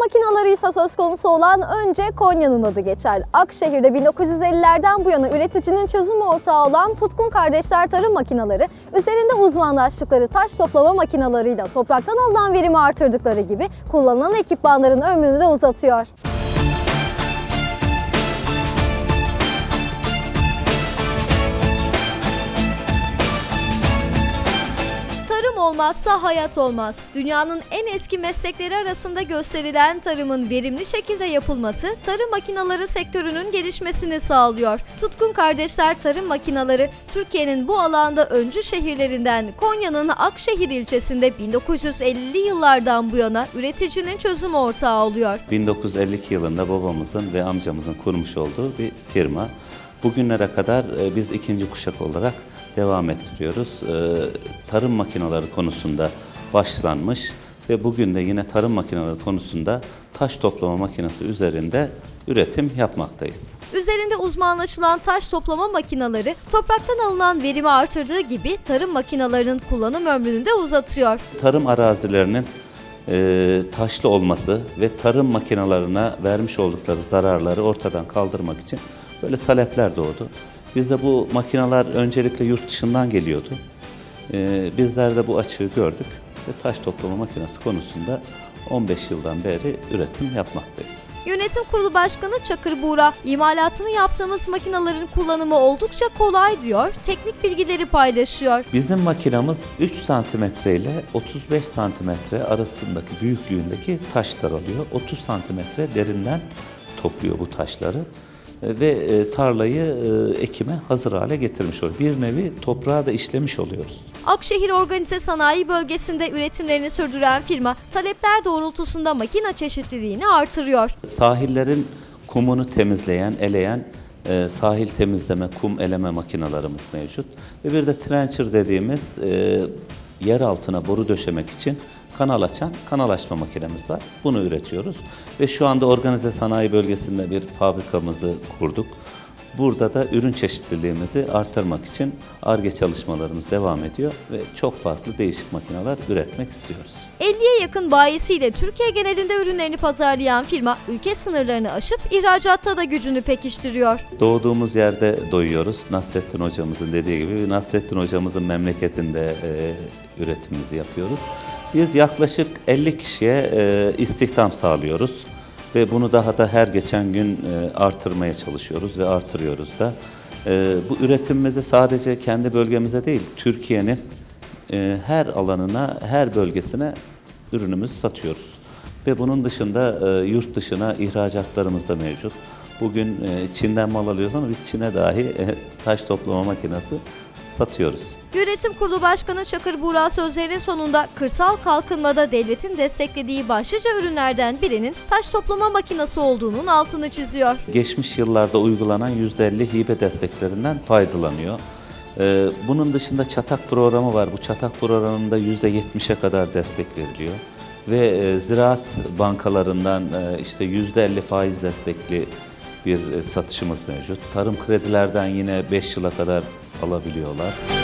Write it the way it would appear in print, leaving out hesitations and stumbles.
makineleri ise söz konusu olan önce Konya'nın adı geçer. Akşehir'de 1950'lerden bu yana üreticinin çözüm ortağı olan Tutkun Kardeşler Tarım Makineleri, üzerinde uzmanlaştıkları taş toplama makinalarıyla topraktan alınan verimi artırdıkları gibi kullanılan ekipmanların ömrünü de uzatıyor. Tarım olmazsa hayat olmaz. Dünyanın en eski meslekleri arasında gösterilen tarımın verimli şekilde yapılması, tarım makineleri sektörünün gelişmesini sağlıyor. Tutkun Kardeşler Tarım Makineleri, Türkiye'nin bu alanda öncü şehirlerinden Konya'nın Akşehir ilçesinde 1950'li yıllardan bu yana üreticinin çözüm ortağı oluyor. 1952 yılında babamızın ve amcamızın kurmuş olduğu bir firma. Bugünlere kadar biz ikinci kuşak olarak devam ettiriyoruz. Tarım makineleri konusunda başlanmış ve bugün de yine tarım makineleri konusunda taş toplama makinesi üzerinde üretim yapmaktayız. Üzerinde uzmanlaşılan taş toplama makineleri topraktan alınan verimi artırdığı gibi tarım makinelerinin kullanım ömrünü de uzatıyor. Tarım arazilerinin taşlı olması ve tarım makinelerine vermiş oldukları zararları ortadan kaldırmak için böyle talepler doğdu. Biz de bu makineler öncelikle yurt dışından geliyordu. Bizler de bu açığı gördük ve taş toplama makinesi konusunda 15 yıldan beri üretim yapmaktayız. Yönetim Kurulu Başkanı Çakır Buğra, imalatını yaptığımız makinelerin kullanımı oldukça kolay diyor, teknik bilgileri paylaşıyor. Bizim makinamız 3 santimetre ile 35 santimetre arasındaki büyüklüğündeki taşlar alıyor. 30 santimetre derinden topluyor bu taşları ve tarlayı ekime hazır hale getirmiş oluyor. Bir nevi toprağı da işlemiş oluyoruz. Akşehir Organize Sanayi Bölgesi'nde üretimlerini sürdüren firma, talepler doğrultusunda makine çeşitliliğini artırıyor. Sahillerin kumunu temizleyen, eleyen sahil temizleme, kum eleme makinalarımız mevcut. Ve bir de trencher dediğimiz yer altına boru döşemek için kanal açan kanal açma makinemiz var. Bunu üretiyoruz ve şu anda Organize Sanayi Bölgesi'nde bir fabrikamızı kurduk. Burada da ürün çeşitliliğimizi artırmak için Ar-Ge çalışmalarımız devam ediyor ve çok farklı değişik makineler üretmek istiyoruz. 50'ye yakın bayisiyle Türkiye genelinde ürünlerini pazarlayan firma, ülke sınırlarını aşıp ihracatta da gücünü pekiştiriyor. Doğduğumuz yerde doyuyoruz. Nasrettin hocamızın dediği gibi Nasrettin hocamızın memleketinde üretimimizi yapıyoruz. Biz yaklaşık 50 kişiye istihdam sağlıyoruz ve bunu daha da her geçen gün artırmaya çalışıyoruz ve artırıyoruz da. Bu üretimimizi sadece kendi bölgemize değil, Türkiye'nin her alanına, her bölgesine ürünümüzü satıyoruz. Ve bunun dışında yurt dışına ihracatlarımız da mevcut. Bugün Çin'den mal alıyoruz ama biz Çin'e dahi taş toplama makinesi satıyoruz. Yönetim Kurulu Başkanı Çakır Buğra sözlerinin sonunda kırsal kalkınmada devletin desteklediği başlıca ürünlerden birinin taş toplama makinesi olduğunun altını çiziyor. Geçmiş yıllarda uygulanan %50 hibe desteklerinden faydalanıyor. Bunun dışında çatak programı var. Bu çatak programında %70'e kadar destek veriliyor. Ve ziraat bankalarından işte %50 faiz destekli bir satışımız mevcut. Tarım kredilerden yine 5 yıla kadar alabiliyorlar.